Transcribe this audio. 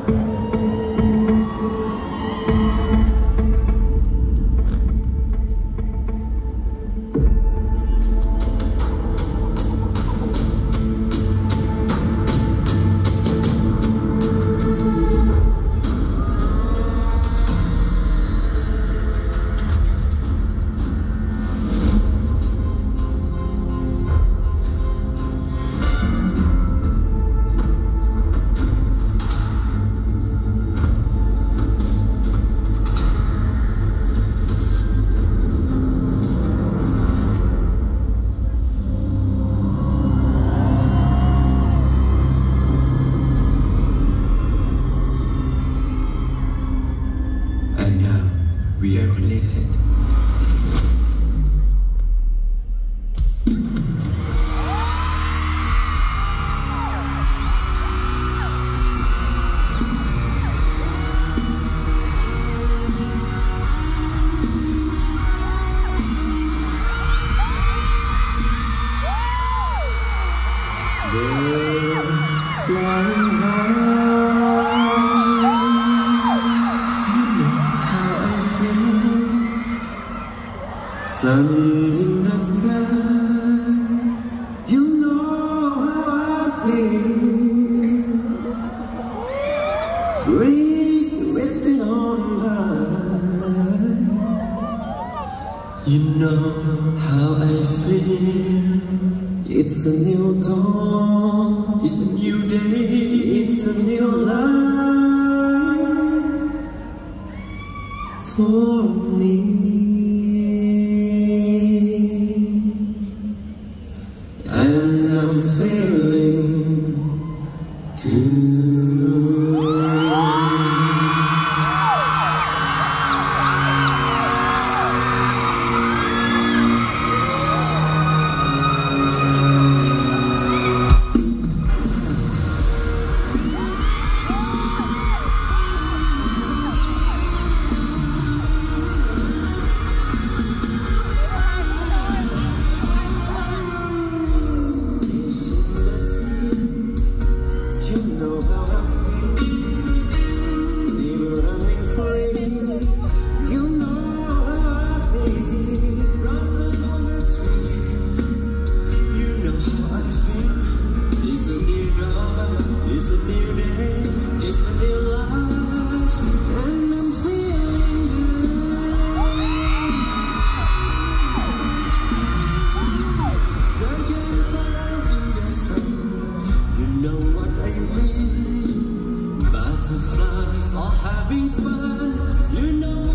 And now we are related. Flying high. Sun in the sky, you know how I feel. Breeze drifting on by, you know how I feel. It's a new dawn, it's a new day, it's a new life for me. And I'm feeling good. It's a new day, it's a new life, and I'm feeling good. Again, fire in the sun, you know what I mean. Butterflies are having fun, you know.